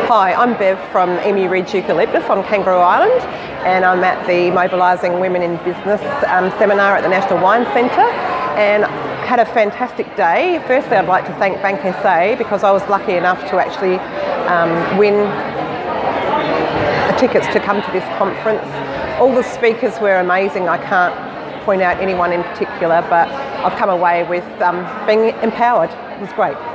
Hi, I'm Bev from Emu Ridge Eucalyptus on Kangaroo Island, and I'm at the Mobilising Women in Business seminar at the National Wine Centre, and had a fantastic day. Firstly, I'd like to thank Bank SA because I was lucky enough to actually win tickets to come to this conference. All the speakers were amazing. I can't point out anyone in particular, but I've come away with being empowered. It was great.